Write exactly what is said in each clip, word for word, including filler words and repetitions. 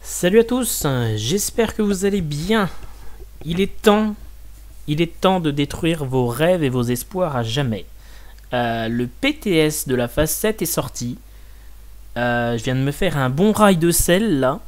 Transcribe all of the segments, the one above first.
Salut à tous, j'espère que vous allez bien. Il est temps, il est temps de détruire vos rêves et vos espoirs à jamais. Euh, le P T S de la phase sept est sorti. Euh, je viens de me faire un bon rail de sel là.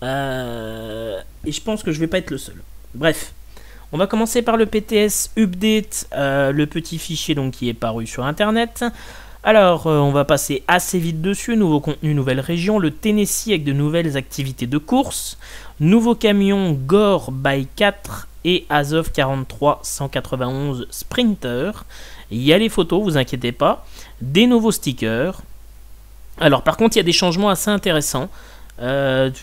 Euh, et je pense que je vais pas être le seul. Bref, on va commencer par le P T S Update, euh, le petit fichier donc qui est paru sur internet. Alors, euh, on va passer assez vite dessus. Nouveau contenu, nouvelle région. Le Tennessee avec de nouvelles activités de course. Nouveau camion Gore by quatre et Azov quarante-trois cent quatre-vingt-onze Sprinter. Il y a les photos, vous inquiétez pas. Des nouveaux stickers. Alors, par contre, il y a des changements assez intéressants. Euh,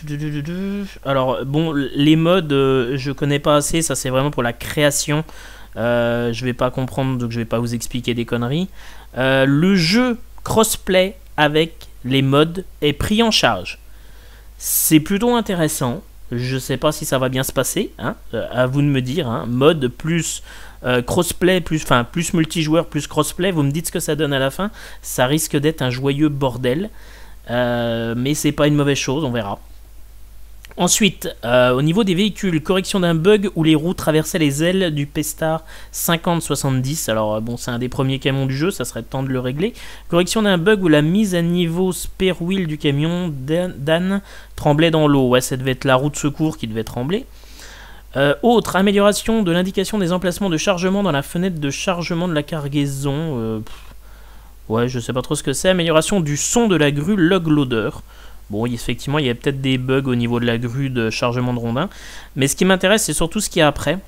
alors, bon, les modes, euh, je connais pas assez. Ça, c'est vraiment pour la création. Euh, je vais pas comprendre, donc je vais pas vous expliquer des conneries. Euh, le jeu crossplay avec les mods est pris en charge. C'est plutôt intéressant. Je sais pas si ça va bien se passer, hein, à vous de me dire. Hein. Mode plus euh, crossplay, plus, enfin, plus multijoueur, plus crossplay. Vous me dites ce que ça donne à la fin. Ça risque d'être un joyeux bordel. Euh, mais c'est pas une mauvaise chose, on verra. Ensuite, euh, au niveau des véhicules, correction d'un bug où les roues traversaient les ailes du P-Star cinquante soixante-dix. Alors bon, c'est un des premiers camions du jeu, ça serait temps de le régler. Correction d'un bug où la mise à niveau spare wheel du camion d'Anne tremblait dans l'eau. Ouais, ça devait être la roue de secours qui devait trembler. Euh, autre, amélioration de l'indication des emplacements de chargement dans la fenêtre de chargement de la cargaison. Euh, ouais, je sais pas trop ce que c'est. Amélioration du son de la grue log loader. Bon, effectivement, il y a peut-être des bugs au niveau de la grue de chargement de rondins. Mais ce qui m'intéresse, c'est surtout ce qu'il y a après.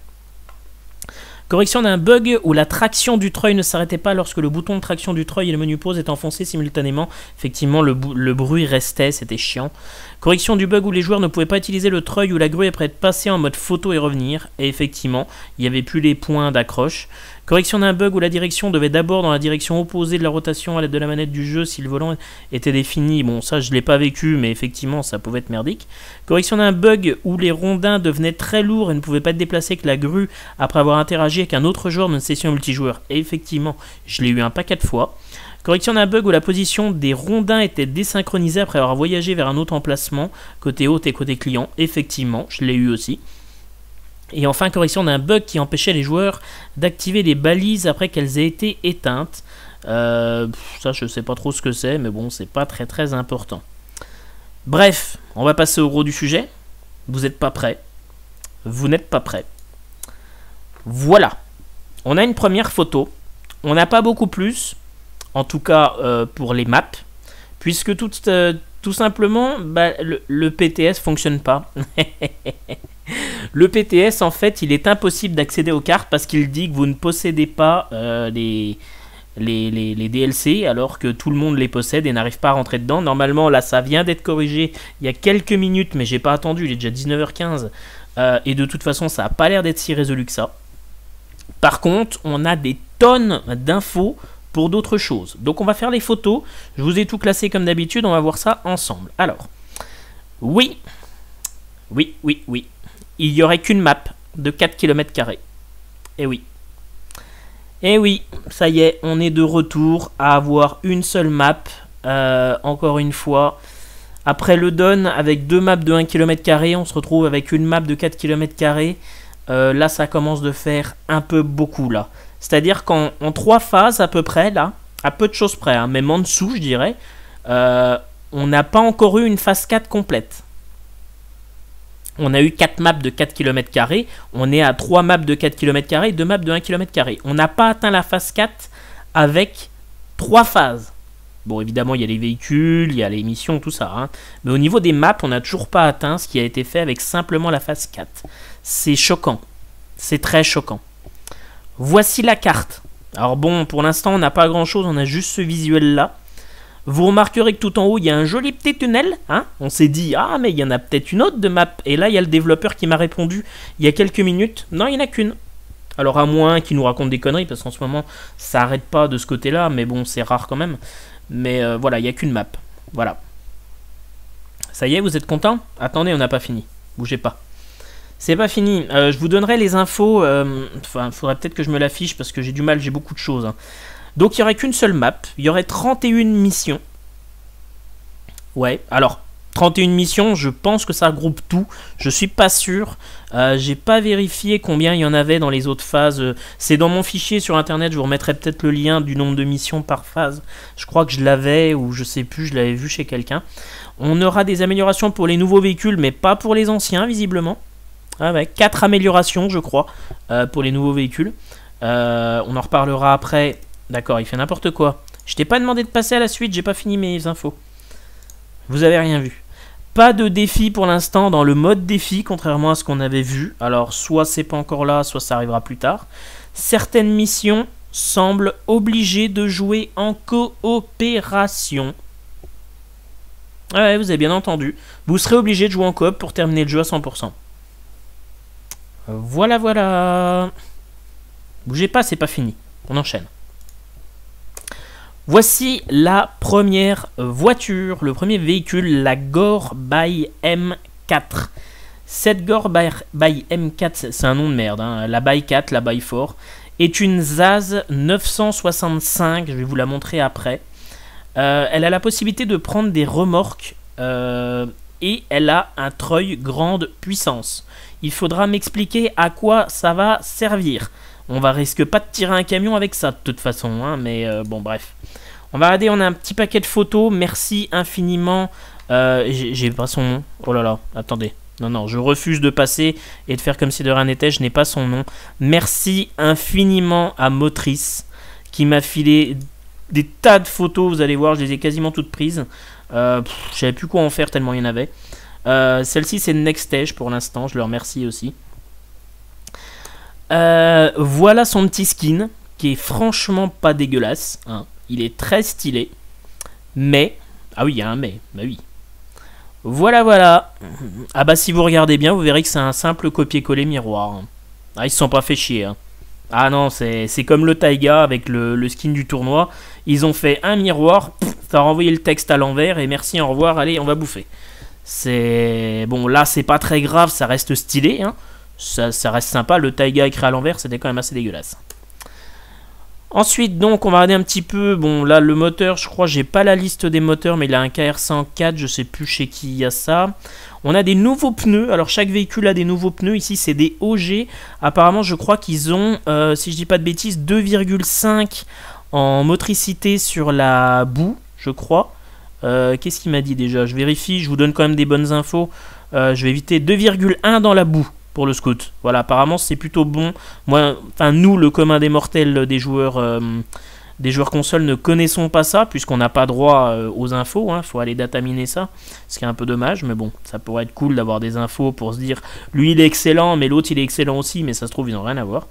Correction d'un bug où la traction du treuil ne s'arrêtait pas lorsque le bouton de traction du treuil et le menu pause étaient enfoncés simultanément. Effectivement, le, le bruit restait, c'était chiant. Correction du bug où les joueurs ne pouvaient pas utiliser le treuil ou la grue après être passé en mode photo et revenir. Et effectivement, il n'y avait plus les points d'accroche. Correction d'un bug où la direction devait d'abord dans la direction opposée de la rotation à l'aide de la manette du jeu si le volant était défini. Bon, ça, je ne l'ai pas vécu, mais effectivement, ça pouvait être merdique. Correction d'un bug où les rondins devenaient très lourds et ne pouvaient pas être déplacés avec la grue après avoir interagi avec un autre joueur dans une session multijoueur. Et effectivement, je l'ai eu un paquet de fois. Correction d'un bug où la position des rondins était désynchronisée après avoir voyagé vers un autre emplacement, côté hôte et côté client. Effectivement, je l'ai eu aussi. Et enfin, correction d'un bug qui empêchait les joueurs d'activer les balises après qu'elles aient été éteintes. Euh, ça, je sais pas trop ce que c'est, mais bon, c'est pas très très important. Bref, on va passer au gros du sujet. Vous n'êtes pas prêts. Vous n'êtes pas prêts. Voilà. On a une première photo. On n'a pas beaucoup plus. En tout cas, euh, pour les maps. Puisque tout, euh, tout simplement, bah, le, le P T S fonctionne pas. Le P T S, en fait, il est impossible d'accéder aux cartes parce qu'il dit que vous ne possédez pas euh, les, les, les, les D L C alors que tout le monde les possède et n'arrive pas à rentrer dedans. Normalement, là, ça vient d'être corrigé il y a quelques minutes, mais j'ai pas attendu, il est déjà dix-neuf heures quinze. Euh, et de toute façon, ça n'a pas l'air d'être si résolu que ça. Par contre, on a des tonnes d'infos pour d'autres choses. Donc, on va faire les photos. Je vous ai tout classé comme d'habitude, on va voir ça ensemble. Alors, oui, oui, oui, oui. Il n'y aurait qu'une map de quatre kilomètres carrés. Et oui. Et oui, ça y est, on est de retour à avoir une seule map. Euh, encore une fois. Après le Don, avec deux maps de un kilomètre carré, on se retrouve avec une map de quatre kilomètres carrés. Euh, là, ça commence de faire un peu beaucoup, là. C'est-à-dire qu'en en trois phases, à peu près, là, à peu de choses près, hein, même en dessous, je dirais, euh, on n'a pas encore eu une phase quatre complète. On a eu quatre maps de quatre kilomètres carrés, on est à trois maps de quatre kilomètres carrés et deux maps de un kilomètre carré. On n'a pas atteint la phase quatre avec trois phases. Bon, évidemment, il y a les véhicules, il y a les missions, tout ça. Hein. Mais au niveau des maps, on n'a toujours pas atteint ce qui a été fait avec simplement la phase quatre. C'est choquant. C'est très choquant. Voici la carte. Alors bon, pour l'instant, on n'a pas grand-chose, on a juste ce visuel-là. Vous remarquerez que tout en haut, il y a un joli petit tunnel. Hein, on s'est dit, ah, mais il y en a peut-être une autre de map. Et là, il y a le développeur qui m'a répondu il y a quelques minutes. Non, il n'y en a qu'une. Alors, à moins qu'il nous raconte des conneries, parce qu'en ce moment, ça n'arrête pas de ce côté-là. Mais bon, c'est rare quand même. Mais euh, voilà, il n'y a qu'une map. Voilà. Ça y est, vous êtes contents? Attendez, on n'a pas fini. Bougez pas. C'est pas fini. Euh, je vous donnerai les infos. Euh, enfin, il faudrait peut-être que je me l'affiche parce que j'ai du mal, j'ai beaucoup de choses. Hein. Donc, il n'y aurait qu'une seule map. Il y aurait trente et une missions. Ouais, alors, trente et une missions, je pense que ça regroupe tout. Je suis pas sûr. Euh, j'ai pas vérifié combien il y en avait dans les autres phases. C'est dans mon fichier sur internet. Je vous remettrai peut-être le lien du nombre de missions par phase. Je crois que je l'avais ou je sais plus. Je l'avais vu chez quelqu'un. On aura des améliorations pour les nouveaux véhicules, mais pas pour les anciens visiblement. Ah ouais, quatre améliorations, je crois, euh, pour les nouveaux véhicules. Euh, on en reparlera après. D'accord, il fait n'importe quoi. Je t'ai pas demandé de passer à la suite. J'ai pas fini mes infos. Vous avez rien vu. Pas de défi pour l'instant dans le mode défi, contrairement à ce qu'on avait vu. Alors, soit c'est pas encore là, soit ça arrivera plus tard. Certaines missions semblent obligées de jouer en coopération. Ouais, vous avez bien entendu. Vous serez obligé de jouer en coop pour terminer le jeu à cent pour cent. Voilà, voilà. Bougez pas, c'est pas fini. On enchaîne. Voici la première voiture, le premier véhicule, la Gore by M quatre. Cette Gore by, by M quatre, c'est un nom de merde, hein. La by quatre, la by quatre, est une Zaz neuf cent soixante-cinq, je vais vous la montrer après. Euh, elle a la possibilité de prendre des remorques euh, et elle a un treuil grande puissance. Il faudra m'expliquer à quoi ça va servir. On va risque pas de tirer un camion avec ça de toute façon, hein, mais euh, bon bref. On va regarder, on a un petit paquet de photos, merci infiniment. Euh, J'ai pas son nom, oh là là, attendez. Non, non, je refuse de passer et de faire comme si de rien n'était, je n'ai pas son nom. Merci infiniment à Motrice qui m'a filé des tas de photos, vous allez voir, je les ai quasiment toutes prises. Euh, je savais plus quoi en faire tellement il y en avait. Euh, Celle-ci c'est Nextage pour l'instant, je le remercie aussi. Euh, voilà son petit skin, qui est franchement pas dégueulasse. Hein. Il est très stylé. Mais... Ah oui, il y a un mais. Bah oui. Voilà, voilà. Ah bah si vous regardez bien, vous verrez que c'est un simple copier-coller miroir. Hein. Ah, ils se sont pas fait chier. Hein. Ah non, c'est comme le Taiga avec le, le skin du tournoi. Ils ont fait un miroir, pff, ça a renvoyé le texte à l'envers et merci, au revoir, allez, on va bouffer. C'est... Bon, là, c'est pas très grave, ça reste stylé, hein. Ça, ça reste sympa, le Taiga écrit à l'envers, c'était quand même assez dégueulasse. Ensuite, donc, on va regarder un petit peu, bon, là, le moteur, je crois, j'ai pas la liste des moteurs, mais il a un K R cent quatre, je sais plus chez qui il y a ça. On a des nouveaux pneus, alors chaque véhicule a des nouveaux pneus, ici c'est des O G, apparemment je crois qu'ils ont, euh, si je dis pas de bêtises, deux virgule cinq en motricité sur la boue, je crois. Euh, Qu'est-ce qu'il m'a dit déjà? Je vérifie, je vous donne quand même des bonnes infos. Euh, je vais éviter deux virgule un dans la boue pour le scout. Voilà, apparemment c'est plutôt bon. Moi, enfin nous, le commun des mortels des joueurs, euh, des joueurs console, ne connaissons pas ça puisqu'on n'a pas droit euh, aux infos. Il hein, faut aller dataminer ça, ce qui est un peu dommage. Mais bon, ça pourrait être cool d'avoir des infos pour se dire, lui il est excellent, mais l'autre il est excellent aussi, mais ça se trouve ils n'ont rien à voir.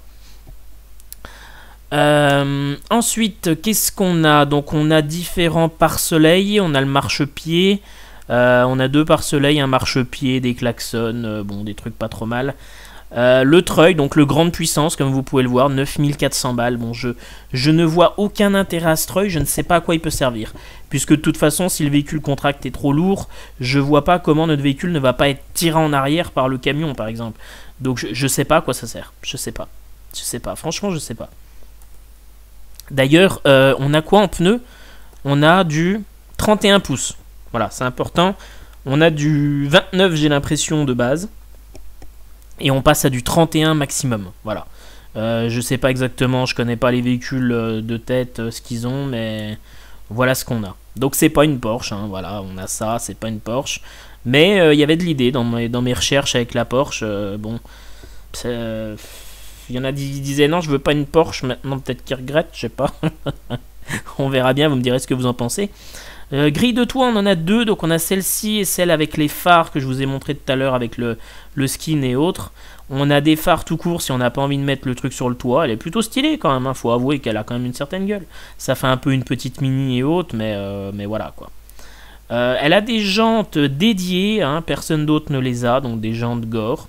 Euh, ensuite, qu'est-ce qu'on a? Donc on a différents pare-soleil, on a le marchepied, euh, on a deux pare-soleil, un marchepied, des klaxons, euh, bon des trucs pas trop mal. Euh, le treuil, donc le grande puissance, comme vous pouvez le voir, neuf mille quatre cents balles. Bon, je, je ne vois aucun intérêt à ce treuil, je ne sais pas à quoi il peut servir. Puisque de toute façon, si le véhicule contract est trop lourd, je vois pas comment notre véhicule ne va pas être tiré en arrière par le camion, par exemple. Donc je, je sais pas à quoi ça sert, je sais pas. Je sais pas, franchement je sais pas. D'ailleurs, euh, on a quoi en pneu? On a du trente et un pouces. Voilà, c'est important. On a du vingt-neuf, j'ai l'impression, de base. Et on passe à du trente et un maximum. Voilà. Euh, je sais pas exactement, je connais pas les véhicules de tête, euh, ce qu'ils ont, mais voilà ce qu'on a. Donc c'est pas une Porsche, hein, voilà, on a ça, c'est pas une Porsche. Mais il euh, y avait de l'idée dans mes, dans mes recherches avec la Porsche. Euh, bon, euh, il y en a qui disaient non, je veux pas une Porsche, maintenant peut-être qu'ils regrettent, je sais pas. On verra bien, vous me direz ce que vous en pensez. Euh, grille de toit, on en a deux, donc on a celle-ci et celle avec les phares que je vous ai montré tout à l'heure avec le, le skin et autres. On a des phares tout court si on n'a pas envie de mettre le truc sur le toit. Elle est plutôt stylée quand même, hein. Faut avouer qu'elle a quand même une certaine gueule. Ça fait un peu une petite mini et autres, mais, euh, mais voilà quoi. Euh, elle a des jantes dédiées, hein, personne d'autre ne les a, donc des jantes Gore.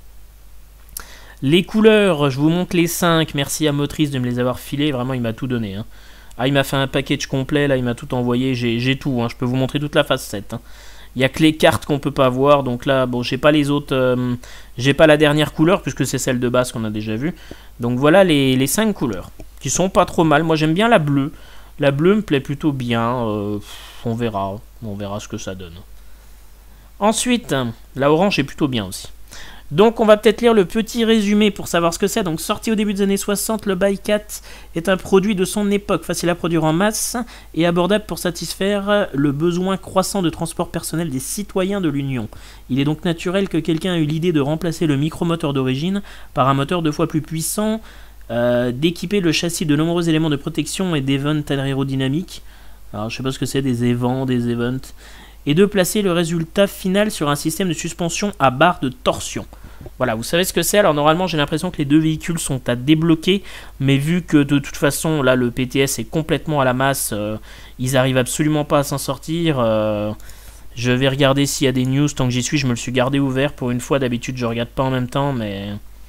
Les couleurs, je vous montre les cinq, merci à Motrice de me les avoir filées, vraiment il m'a tout donné. Hein. Ah, il m'a fait un package complet, là il m'a tout envoyé, j'ai tout, hein. Je peux vous montrer toute la phase sept. Hein. Il n'y a que les cartes qu'on peut pas voir, donc là, bon, j'ai pas les autres, euh, j'ai pas la dernière couleur, puisque c'est celle de base qu'on a déjà vue. Donc voilà les, les cinq couleurs, qui sont pas trop mal, moi j'aime bien la bleue, la bleue me plaît plutôt bien, euh, on verra, on verra ce que ça donne. Ensuite, la orange est plutôt bien aussi. Donc on va peut-être lire le petit résumé pour savoir ce que c'est. Donc sorti au début des années soixante, le Bikeat est un produit de son époque, facile à produire en masse et abordable pour satisfaire le besoin croissant de transport personnel des citoyens de l'Union. Il est donc naturel que quelqu'un ait eu l'idée de remplacer le micromoteur d'origine par un moteur deux fois plus puissant, euh, d'équiper le châssis de nombreux éléments de protection et d'évents aérodynamiques. Alors je sais pas ce que c'est, des évents, des events, et de placer le résultat final sur un système de suspension à barre de torsion. Voilà, vous savez ce que c'est. Alors normalement j'ai l'impression que les deux véhicules sont à débloquer, mais vu que de toute façon là le P T S est complètement à la masse, euh, ils arrivent absolument pas à s'en sortir. Euh, je vais regarder s'il y a des news, tant que j'y suis je me le suis gardé ouvert pour une fois, d'habitude je regarde pas en même temps, mais...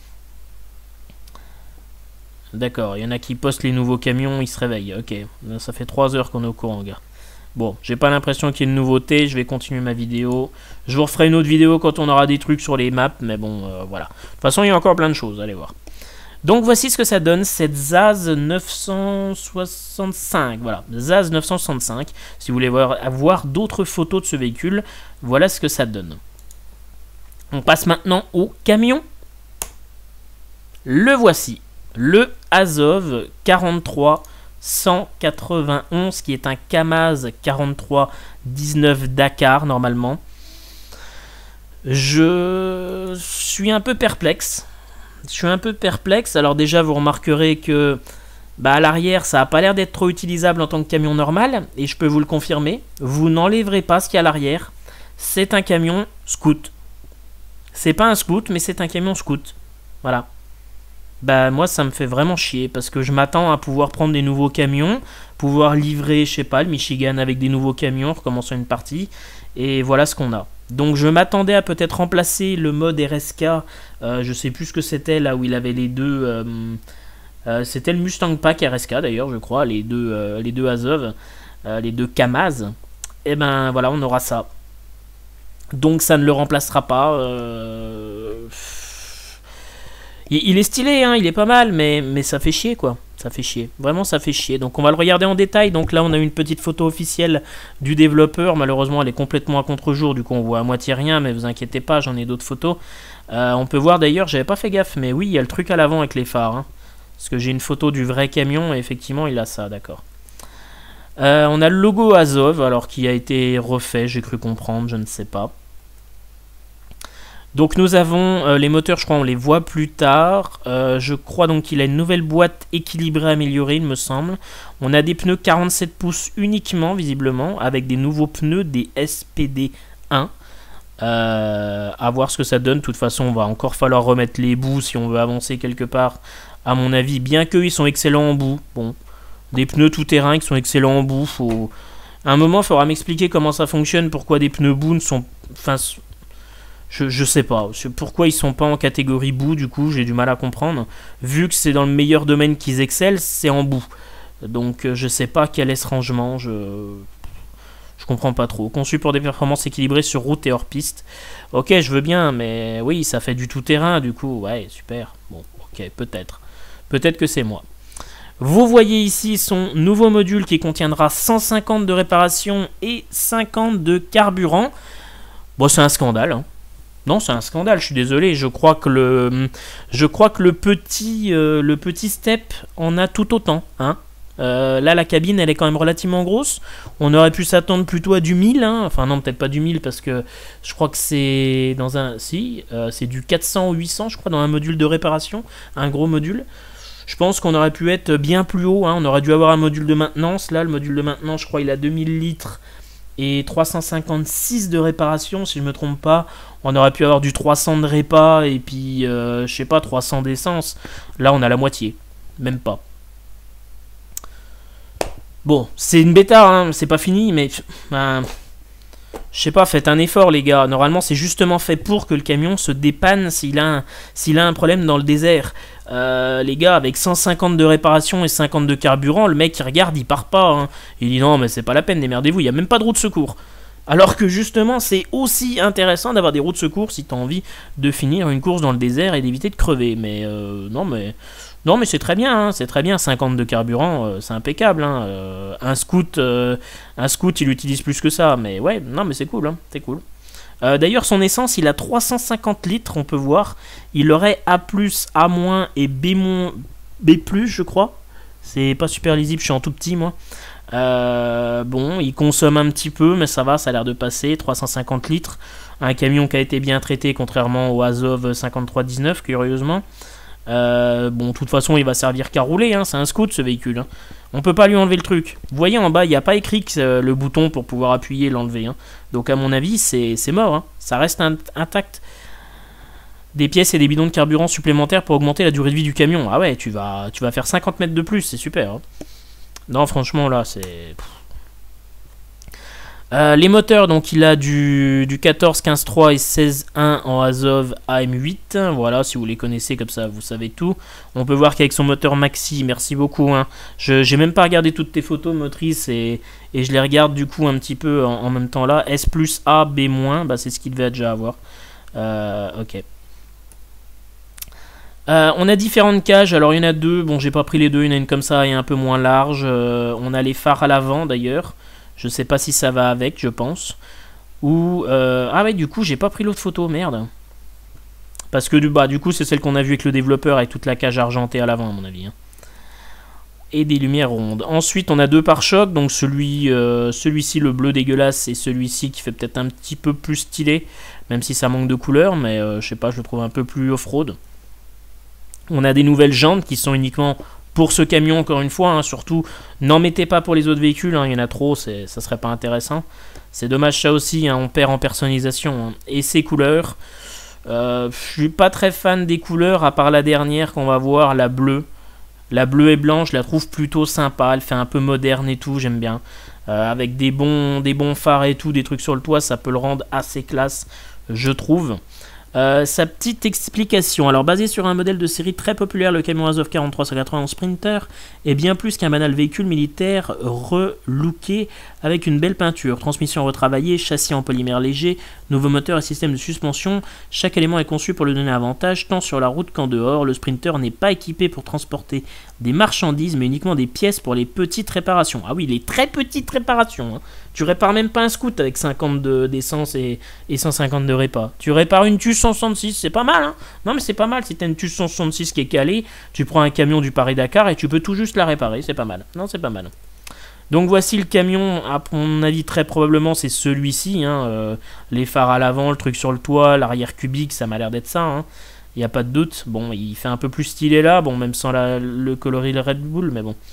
D'accord, il y en a qui postent les nouveaux camions, ils se réveillent, ok, ça fait trois heures qu'on est au courant gars. Bon, j'ai pas l'impression qu'il y ait une nouveauté, je vais continuer ma vidéo. Je vous referai une autre vidéo quand on aura des trucs sur les maps, mais bon, euh, voilà. De toute façon, il y a encore plein de choses, allez voir. Donc voici ce que ça donne, cette Zaz neuf cent soixante-cinq, voilà, Zaz neuf cent soixante-cinq. Si vous voulez voir, avoir d'autres photos de ce véhicule, voilà ce que ça donne. On passe maintenant au camion. Le voici, le Azov quarante-trois cent quatre-vingt-onze, qui est un Kamaz quarante-trois dix-neuf Dakar normalement. Je suis un peu perplexe. Je suis un peu perplexe. Alors déjà vous remarquerez que bah, à l'arrière ça n'a pas l'air d'être trop utilisable en tant que camion normal. Et je peux vous le confirmer. Vous n'enlèverez pas ce qu'il y a à l'arrière. C'est un camion scout. C'est pas un scout mais c'est un camion scout. Voilà. Bah moi ça me fait vraiment chier parce que je m'attends à pouvoir prendre des nouveaux camions, pouvoir livrer, je sais pas, le Michigan avec des nouveaux camions, recommencer une partie, et voilà ce qu'on a. Donc je m'attendais à peut-être remplacer le mode R S K, euh, je sais plus ce que c'était là où il avait les deux, euh, euh, c'était le Mustang Pack R S K d'ailleurs je crois, les deux, euh, les deux Azov, euh, les deux Kamaz, et ben voilà on aura ça. Donc ça ne le remplacera pas, euh... Il est stylé, hein, il est pas mal, mais, mais ça fait chier, quoi. Ça fait chier. Vraiment, ça fait chier. Donc, on va le regarder en détail. Donc là, on a une petite photo officielle du développeur. Malheureusement, elle est complètement à contre-jour. Du coup, on voit à moitié rien, mais vous inquiétez pas, j'en ai d'autres photos. Euh, on peut voir d'ailleurs, j'avais pas fait gaffe, mais oui, il y a le truc à l'avant avec les phares. Hein, parce que j'ai une photo du vrai camion, et effectivement, il a ça, d'accord. Euh, on a le logo Azov, alors qui a été refait, j'ai cru comprendre, je ne sais pas. Donc nous avons euh, les moteurs, je crois on les voit plus tard. Euh, je crois donc qu'il a une nouvelle boîte équilibrée améliorée, il me semble. On a des pneus quarante-sept pouces uniquement, visiblement, avec des nouveaux pneus, des S P D un. Euh, à voir ce que ça donne. De toute façon, on va encore falloir remettre les bouts si on veut avancer quelque part. À mon avis, bien qu'eux, ils sont excellents en bout. Bon, des pneus tout-terrain qui sont excellents en bout. Faut... À un moment, il faudra m'expliquer comment ça fonctionne, pourquoi des pneus bout ne sont... Enfin, Je, je sais pas, pourquoi ils sont pas en catégorie bout, du coup j'ai du mal à comprendre. Vu que c'est dans le meilleur domaine qu'ils excellent, c'est en bout. Donc je sais pas quel est ce rangement, je... je comprends pas trop. Conçu pour des performances équilibrées sur route et hors piste. Ok, je veux bien, mais oui, ça fait du tout-terrain, du coup, ouais, super. Bon, ok, peut-être. Peut-être que c'est moi. Vous voyez ici son nouveau module qui contiendra cent cinquante de réparation et cinquante de carburant. Bon, c'est un scandale, hein. Non, c'est un scandale, je suis désolé, je crois que le, je crois que le petit, euh, le petit step en a tout autant, hein. Euh, là, la cabine, elle est quand même relativement grosse. On aurait pu s'attendre plutôt à du mille, hein. Enfin non, peut-être pas du mille, parce que je crois que c'est dans un... Si, euh, c'est du quatre cents ou huit cents, je crois, dans un module de réparation, un gros module. Je pense qu'on aurait pu être bien plus haut, hein. On aurait dû avoir un module de maintenance. Là, le module de maintenance, je crois, il a deux mille litres et trois cent cinquante-six de réparation, si je me trompe pas. On aurait pu avoir du trois cents de répa et puis, euh, je sais pas, trois cents d'essence. Là, on a la moitié. Même pas. Bon, c'est une bêta, hein, c'est pas fini, mais... Ben, je sais pas, faites un effort, les gars. Normalement, c'est justement fait pour que le camion se dépanne s'il a, un, s'il a un problème dans le désert. Euh, les gars, avec cent cinquante de réparation et cinquante de carburant, le mec, il regarde, il part pas. Hein. Il dit non, mais c'est pas la peine, démerdez-vous, il n'y a même pas de roue de secours. Alors que justement, c'est aussi intéressant d'avoir des roues de secours si tu as envie de finir une course dans le désert et d'éviter de crever. Mais euh, non, mais... Non mais c'est très bien, hein, c'est très bien, cinquante de carburant, euh, c'est impeccable. Hein, euh, un scout, euh, un scout, il utilise plus que ça, mais ouais, non mais c'est cool, hein, c'est cool. Euh, D'ailleurs, son essence, il a trois cent cinquante litres, on peut voir. Il aurait A plus, A moins et B moins, B plus, je crois. C'est pas super lisible, je suis en tout petit, moi. Euh, bon, il consomme un petit peu, mais ça va, ça a l'air de passer. trois cent cinquante litres. Un camion qui a été bien traité, contrairement au Azov cinquante-trois dix-neuf, curieusement. Euh, bon, de toute façon, il va servir qu'à rouler, hein, c'est un scoot ce véhicule. Hein. On peut pas lui enlever le truc. Vous voyez en bas, il n'y a pas écrit que, euh, le bouton pour pouvoir appuyer et l'enlever. Hein. Donc, à mon avis, c'est mort. Hein. Ça reste intact. Des pièces et des bidons de carburant supplémentaires pour augmenter la durée de vie du camion. Ah ouais, tu vas, tu vas faire cinquante mètres de plus, c'est super. Hein. Non, franchement, là, c'est... Euh, les moteurs, donc il a du, du quatorze, quinze trois et seize un en Azov A M huit. Voilà, si vous les connaissez comme ça, vous savez tout. On peut voir qu'avec son moteur maxi, merci beaucoup. Hein, je j'ai même pas regardé toutes tes photos motrices et, et je les regarde du coup un petit peu en, en même temps là. S plus A, B moins, bah, c'est ce qu'il devait déjà avoir. Euh, ok. Euh, on a différentes cages, alors il y en a deux, bon j'ai pas pris les deux, il y en a une comme ça et un peu moins large. Euh, on a les phares à l'avant d'ailleurs. Je sais pas si ça va avec, je pense. Ou... Euh... Ah ouais, du coup, j'ai pas pris l'autre photo, merde. Parce que bah, du coup, c'est celle qu'on a vue avec le développeur, avec toute la cage argentée à l'avant, à mon avis. Hein. Et des lumières rondes. Ensuite, on a deux pare-chocs. Donc celui, euh, celui-ci, le bleu dégueulasse, et celui-ci qui fait peut-être un petit peu plus stylé. Même si ça manque de couleur, mais euh, je sais pas, je le trouve un peu plus off-road. On a des nouvelles jantes qui sont uniquement... Pour ce camion, encore une fois, hein, surtout, n'en mettez pas pour les autres véhicules, hein, il y en a trop, ça serait pas intéressant. C'est dommage ça aussi, hein, on perd en personnalisation. Hein. Et ces couleurs, euh, je suis pas très fan des couleurs, à part la dernière qu'on va voir, la bleue. La bleue et blanche, je la trouve plutôt sympa, elle fait un peu moderne et tout, j'aime bien. Euh, avec des bons, des bons phares et tout, des trucs sur le toit, ça peut le rendre assez classe, je trouve. Euh, sa petite explication. Alors, basé sur un modèle de série très populaire, le camion Azov quarante-trois cent quatre-vingts Sprinter est bien plus qu'un banal véhicule militaire relooké avec une belle peinture, transmission retravaillée, châssis en polymère léger, nouveau moteur et système de suspension. Chaque élément est conçu pour lui donner avantage tant sur la route qu'en dehors. Le Sprinter n'est pas équipé pour transporter des marchandises, mais uniquement des pièces pour les petites réparations. Ah oui, les très petites réparations. Hein. Tu répares même pas un scoot avec cinquante d'essence et, et cent cinquante de répa. Tu répares une Tuce cent soixante-six, c'est pas mal. Hein. Non mais c'est pas mal, si t'as une Tuce cent soixante-six qui est calée, tu prends un camion du Paris-Dakar et tu peux tout juste la réparer, c'est pas mal. Non, c'est pas mal. Donc voici le camion, à mon avis très probablement c'est celui-ci. Hein. Euh, les phares à l'avant, le truc sur le toit, l'arrière cubique, ça m'a l'air d'être ça. Hein. Il n'y a pas de doute. Bon, il fait un peu plus stylé là, bon, même sans la, le coloris Red Bull, mais bon.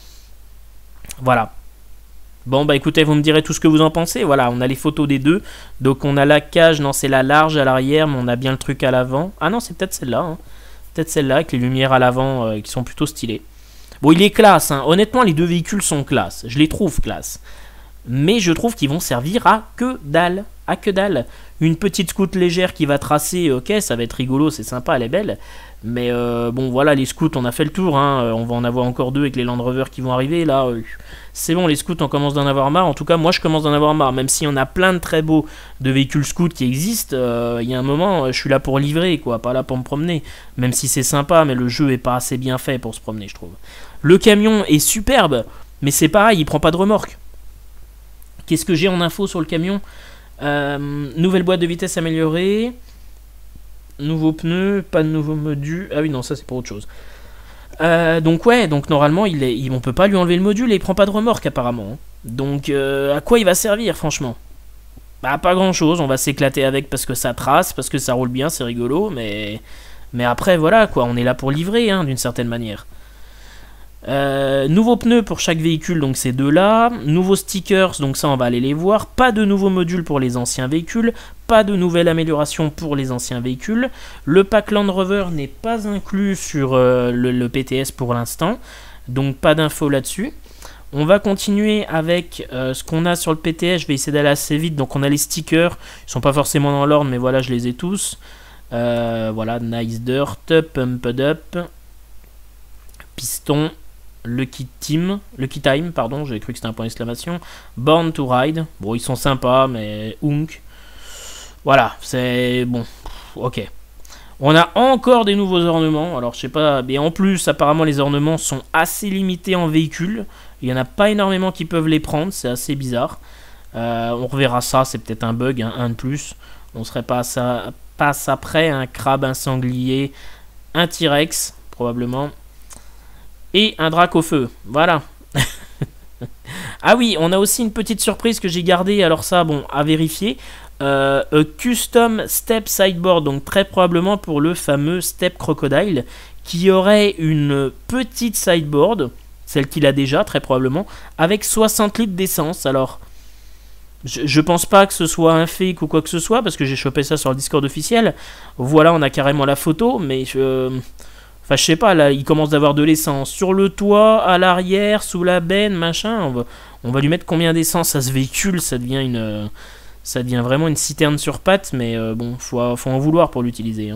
Voilà. Bon, bah écoutez, vous me direz tout ce que vous en pensez. Voilà, on a les photos des deux. Donc on a la cage, non, c'est la large à l'arrière, mais on a bien le truc à l'avant. Ah non, c'est peut-être celle-là. Hein. Peut-être celle-là, avec les lumières à l'avant euh, qui sont plutôt stylées. Bon, il est classe. Hein. Honnêtement, les deux véhicules sont classe. Je les trouve classe. Mais je trouve qu'ils vont servir à que dalle. À que dalle. Une petite scout légère qui va tracer, ok, ça va être rigolo, c'est sympa, elle est belle. Mais euh, bon, voilà, les scouts, on a fait le tour. Hein. On va en avoir encore deux avec les Land Rover qui vont arriver. Là, euh, c'est bon, les scouts, on commence d'en avoir marre. En tout cas, moi, je commence d'en avoir marre. Même si on a plein de très beaux de véhicules scouts qui existent, euh, il y a un moment, je suis là pour livrer, quoi, pas là pour me promener. Même si c'est sympa, mais le jeu est pas assez bien fait pour se promener, je trouve. Le camion est superbe, mais c'est pareil, il prend pas de remorque. Qu'est-ce que j'ai en info sur le camion? euh, Nouvelle boîte de vitesse améliorée. Nouveau pneu, pas de nouveau module. Ah oui, non, ça c'est pour autre chose. Euh, donc ouais, donc normalement, il est, il, on peut pas lui enlever le module et il prend pas de remorque apparemment. Hein. Donc euh, à quoi il va servir, franchement? Bah pas grand chose, on va s'éclater avec parce que ça trace, parce que ça roule bien, c'est rigolo, mais... Mais après, voilà, quoi, on est là pour livrer, hein, d'une certaine manière. Euh, nouveaux pneus pour chaque véhicule, donc ces deux-là. Nouveaux stickers, donc ça on va aller les voir. Pas de nouveaux modules pour les anciens véhicules. Pas de nouvelle amélioration pour les anciens véhicules. Le pack Land Rover n'est pas inclus sur euh, le, le P T S pour l'instant. Donc pas d'infos là-dessus. On va continuer avec euh, ce qu'on a sur le P T S. Je vais essayer d'aller assez vite. Donc on a les stickers. Ils sont pas forcément dans l'ordre, mais voilà, je les ai tous. Euh, voilà, Nice Dirt, Pumped Up, Piston, Lucky Team, Lucky Time, pardon, j'avais cru que c'était un point d'exclamation. Born to Ride, bon, ils sont sympas, mais Hunk. Voilà, c'est bon, ok. On a encore des nouveaux ornements, alors je sais pas, mais en plus, apparemment, les ornements sont assez limités en véhicule. Il y en a pas énormément qui peuvent les prendre, c'est assez bizarre. Euh, on reverra ça, c'est peut-être un bug, hein, un de plus. On serait pas, ça, passe après un crabe, un sanglier, un T-Rex, probablement. Et un drac au feu, voilà. Ah oui, on a aussi une petite surprise que j'ai gardée, alors ça, bon, à vérifier. Euh, a custom step sideboard, donc très probablement pour le fameux step crocodile, qui aurait une petite sideboard, celle qu'il a déjà, très probablement, avec soixante litres d'essence. Alors, je, je pense pas que ce soit un fake ou quoi que ce soit, parce que j'ai chopé ça sur le Discord officiel. Voilà, on a carrément la photo, mais je... Enfin, je sais pas, là, il commence d'avoir de l'essence. Sur le toit, à l'arrière, sous la benne, machin, on va, on va lui mettre combien d'essence à ce véhicule? Ça devient une... Ça devient vraiment une citerne sur pattes, mais euh, bon, faut, faut en vouloir pour l'utiliser. Hein.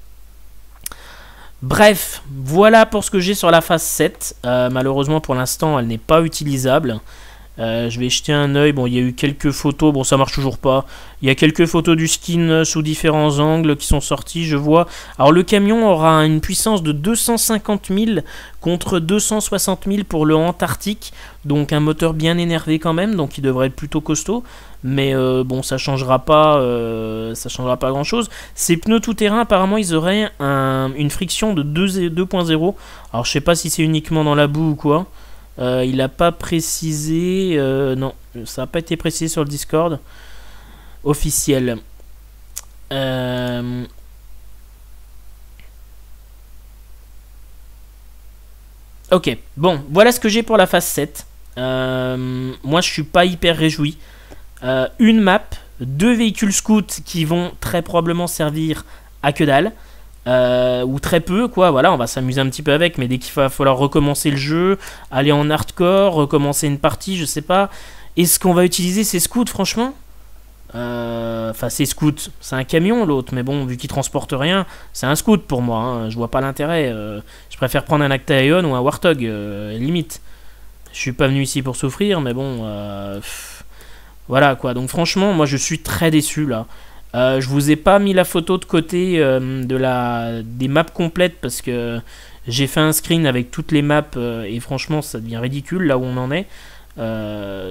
Bref, voilà pour ce que j'ai sur la phase sept. Euh, malheureusement, pour l'instant, elle n'est pas utilisable. Euh, je vais jeter un œil. Bon, il y a eu quelques photos. Bon, ça marche toujours pas. Il y a quelques photos du skin sous différents angles qui sont sorties, je vois. Alors, le camion aura une puissance de deux cent cinquante mille contre deux cent soixante mille pour le Antarctique. Donc, un moteur bien énervé quand même. Donc, il devrait être plutôt costaud. Mais euh, bon, ça changera pas, euh, ça changera pas grand-chose. Ces pneus tout-terrain, apparemment, ils auraient un, une friction de deux point zéro. Alors, je sais pas si c'est uniquement dans la boue ou quoi. Euh, il n'a pas précisé, euh, non, ça n'a pas été précisé sur le Discord officiel. Euh... Ok, bon, voilà ce que j'ai pour la phase sept. Euh, moi, je suis pas hyper réjoui. Euh, une map, deux véhicules scouts qui vont très probablement servir à que dalle. Euh, ou très peu, quoi, voilà, on va s'amuser un petit peu avec, mais dès qu'il va falloir recommencer le jeu, aller en hardcore, recommencer une partie, je sais pas. Est-ce qu'on va utiliser ces scouts, franchement? euh, Enfin, ces scouts, c'est un camion l'autre, mais bon, vu qu'il transporte rien, c'est un scout pour moi, hein, je vois pas l'intérêt. Euh, je préfère prendre un Actaeon ou un Warthog, euh, limite. Je suis pas venu ici pour souffrir, mais bon, euh, pff, voilà quoi, donc franchement, moi je suis très déçu là. Euh, je vous ai pas mis la photo de côté euh, de la, des maps complètes parce que j'ai fait un screen avec toutes les maps euh, et franchement ça devient ridicule là où on en est. Euh,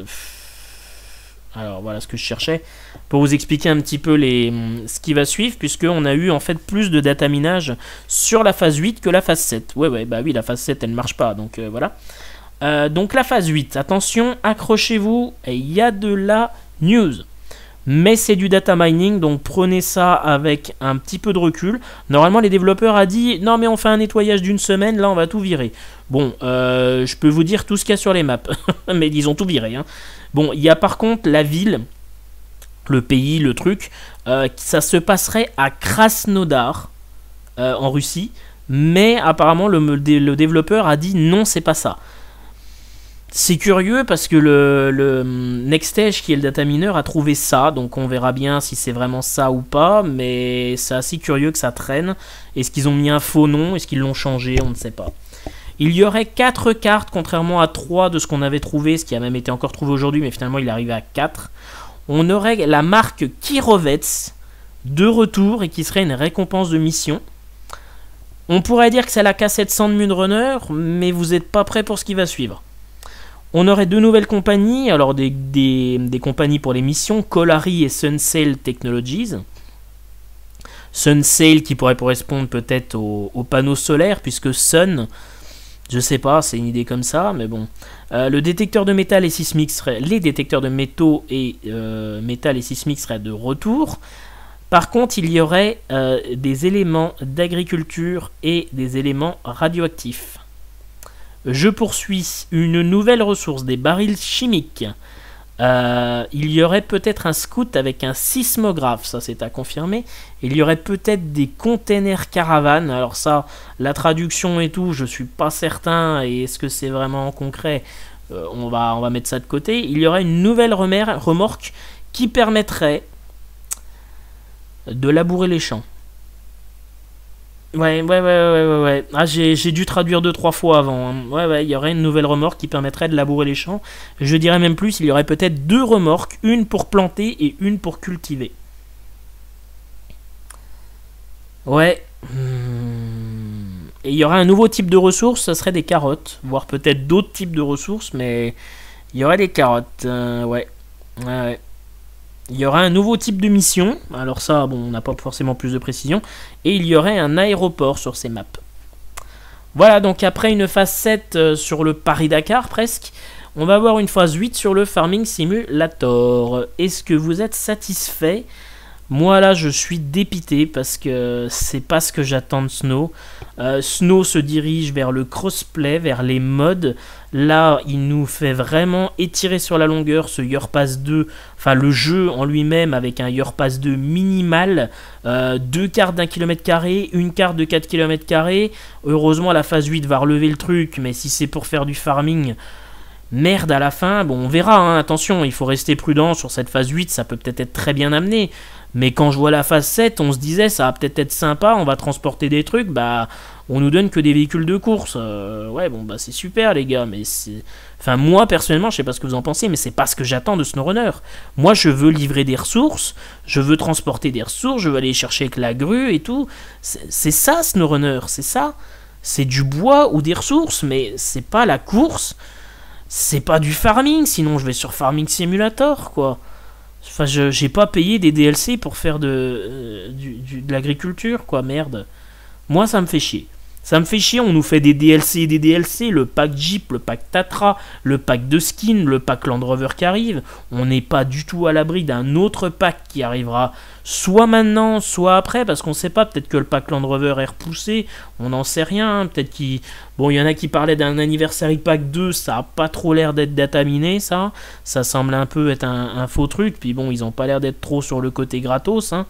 alors voilà ce que je cherchais pour vous expliquer un petit peu les, ce qui va suivre, puisque on a eu en fait plus de data minage sur la phase huit que la phase sept. Ouais ouais bah oui, la phase sept elle marche pas, donc euh, voilà. Euh, donc la phase huit, attention, accrochez-vous, il y a de la news. Mais c'est du data mining, donc prenez ça avec un petit peu de recul. Normalement, les développeurs ont dit, non mais on fait un nettoyage d'une semaine, là on va tout virer. Bon, euh, je peux vous dire tout ce qu'il y a sur les maps, mais ils ont tout viré. Hein. Bon, il y a par contre la ville, le pays, le truc, euh, ça se passerait à Krasnodar, euh, en Russie, mais apparemment le, le développeur a dit, non c'est pas ça. C'est curieux parce que le, le Nextage, qui est le data miner, a trouvé ça, donc on verra bien si c'est vraiment ça ou pas, mais c'est assez curieux que ça traîne. Est-ce qu'ils ont mis un faux nom? Est-ce qu'ils l'ont changé? On ne sait pas. Il y aurait quatre cartes, contrairement à trois de ce qu'on avait trouvé, ce qui a même été encore trouvé aujourd'hui, mais finalement il est arrivé à quatre. On aurait la marque Kirovets de retour et qui serait une récompense de mission. On pourrait dire que c'est la K sept cents de Moonrunner, mais vous n'êtes pas prêt pour ce qui va suivre. On aurait deux nouvelles compagnies, alors des, des, des compagnies pour les missions, Kolari et Sunsail Technologies. Sunsail qui pourrait correspondre peut-être aux, aux panneaux solaires, puisque Sun, je sais pas, c'est une idée comme ça, mais bon. Euh, le détecteur de métal et sismique serait, les détecteurs de métaux et euh, métal et sismique seraient de retour. Par contre, il y aurait euh, des éléments d'agriculture et des éléments radioactifs. Je poursuis, une nouvelle ressource, des barils chimiques. Euh, il y aurait peut-être un scout avec un sismographe, ça c'est à confirmer. Il y aurait peut-être des containers caravanes. Alors ça, la traduction et tout, je suis pas certain. Et est-ce que c'est vraiment concret? euh, on, va, on va mettre ça de côté. Il y aurait une nouvelle remorque qui permettrait de labourer les champs. Ouais, ouais, ouais, ouais, ouais, ouais. Ah, j'ai, j'ai dû traduire deux, trois fois avant. Hein. Ouais, ouais, il y aurait une nouvelle remorque qui permettrait de labourer les champs. Je dirais même plus, il y aurait peut-être deux remorques, une pour planter et une pour cultiver. Ouais. Et il y aurait un nouveau type de ressources, ça serait des carottes. Voire peut-être d'autres types de ressources, mais il y aurait des carottes. Euh, ouais. Ouais. Il y aura un nouveau type de mission. Alors ça, bon, on n'a pas forcément plus de précision. Et il y aurait un aéroport sur ces maps. Voilà, donc après une phase sept euh, sur le Paris-Dakar presque, on va avoir une phase huit sur le Farming Simulator. Est-ce que vous êtes satisfait? Moi là je suis dépité parce que c'est pas ce que j'attends de Snow. Euh, Snow se dirige vers le crossplay, vers les mods. Là il nous fait vraiment étirer sur la longueur ce Your Pass deux, enfin le jeu en lui-même avec un Your Pass deux minimal. Euh, deux cartes d'un kilomètre carré, une carte de quatre kilomètres carrés. Heureusement la phase huit va relever le truc, mais si c'est pour faire du farming... Merde à la fin, bon on verra, hein, attention, il faut rester prudent sur cette phase huit, ça peut peut-être être très bien amené. Mais quand je vois la phase sept, on se disait ça va peut-être être sympa, on va transporter des trucs, bah on nous donne que des véhicules de course. Euh, ouais bon bah c'est super les gars, mais c'est... Enfin moi personnellement, je sais pas ce que vous en pensez, mais c'est pas ce que j'attends de SnowRunner. Moi je veux livrer des ressources, je veux transporter des ressources, je veux aller chercher avec la grue et tout. C'est ça SnowRunner, c'est ça. C'est du bois ou des ressources, mais c'est pas la course. C'est pas du farming, sinon je vais sur Farming Simulator, quoi. Enfin, je j'ai pas payé des D L C pour faire de, euh, du, du, de l'agriculture, quoi, merde. Moi, ça me fait chier. Ça me fait chier, on nous fait des D L C et des D L C, le pack Jeep, le pack Tatra, le pack de skin, le pack Land Rover qui arrive. On n'est pas du tout à l'abri d'un autre pack qui arrivera soit maintenant, soit après, parce qu'on sait pas, peut-être que le pack Land Rover est repoussé, on n'en sait rien, peut-être qu'il... Bon, il y en a qui parlaient d'un anniversary pack deux, ça a pas trop l'air d'être dataminé, ça. Ça semble un peu être un, un faux truc, puis bon, ils ont pas l'air d'être trop sur le côté gratos, hein.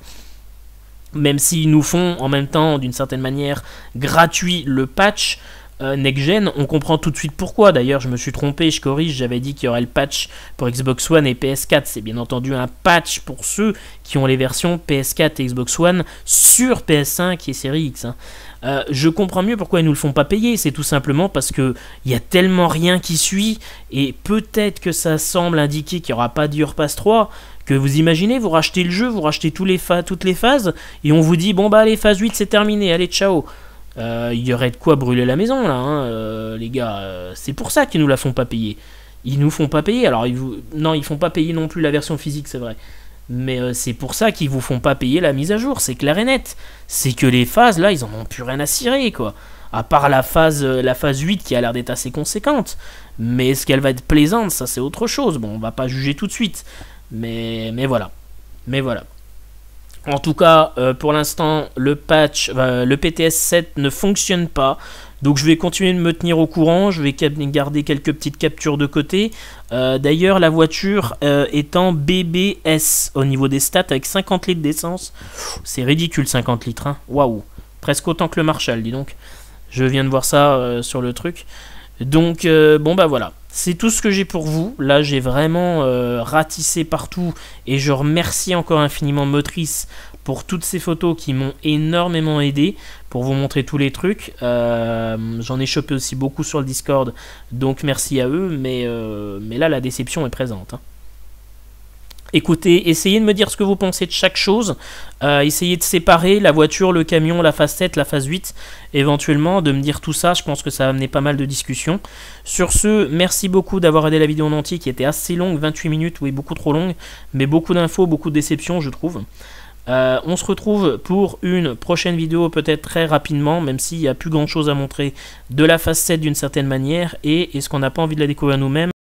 Même s'ils nous font en même temps, d'une certaine manière, gratuit le patch euh, next-gen, on comprend tout de suite pourquoi. D'ailleurs, je me suis trompé, je corrige, j'avais dit qu'il y aurait le patch pour Xbox One et P S quatre. C'est bien entendu un patch pour ceux qui ont les versions P S quatre et Xbox One sur P S cinq et Series X. Hein. Euh, je comprends mieux pourquoi ils nous le font pas payer, c'est tout simplement parce que il y a tellement rien qui suit, et peut-être que ça semble indiquer qu'il n'y aura pas d'Your Pass trois, que vous imaginez, vous rachetez le jeu, vous rachetez tous les toutes les phases, et on vous dit, bon bah allez, phase huit c'est terminé, allez ciao. Euh, il y aurait de quoi brûler la maison là, hein, euh, les gars, euh, c'est pour ça qu'ils nous la font pas payer. Ils nous font pas payer, alors ils vous... non ils font pas payer non plus la version physique, c'est vrai. Mais euh, c'est pour ça qu'ils vous font pas payer la mise à jour, c'est clair et net. C'est que les phases là, ils en ont plus rien à cirer, quoi. À part la phase, euh, la phase huit qui a l'air d'être assez conséquente. Mais est-ce qu'elle va être plaisante, ça c'est autre chose. Bon, on va pas juger tout de suite. Mais, mais voilà. Mais voilà. En tout cas, euh, pour l'instant, le patch, euh, le P T S sept ne fonctionne pas. Donc je vais continuer de me tenir au courant, je vais garder quelques petites captures de côté. Euh, D'ailleurs, la voiture euh, est en B B S au niveau des stats avec cinquante litres d'essence. C'est ridicule cinquante litres, hein. Waouh. Presque autant que le Marshall, dis donc. Je viens de voir ça euh, sur le truc. Donc, euh, bon bah voilà. C'est tout ce que j'ai pour vous. Là, j'ai vraiment euh, ratissé partout. Et je remercie encore infiniment Motrice pour toutes ces photos qui m'ont énormément aidé pour vous montrer tous les trucs. Euh, J'en ai chopé aussi beaucoup sur le Discord, donc merci à eux, mais, euh, mais là la déception est présente. Hein. Écoutez, essayez de me dire ce que vous pensez de chaque chose, euh, essayez de séparer la voiture, le camion, la phase sept, la phase huit, éventuellement, de me dire tout ça, je pense que ça va amener pas mal de discussions. Sur ce, merci beaucoup d'avoir aidé la vidéo en entier qui était assez longue, vingt-huit minutes, oui beaucoup trop longue, mais beaucoup d'infos, beaucoup de déceptions je trouve. Euh, on se retrouve pour une prochaine vidéo peut-être très rapidement, même s'il n'y a plus grand chose à montrer de la phase sept d'une certaine manière, et est-ce qu'on n'a pas envie de la découvrir nous-mêmes?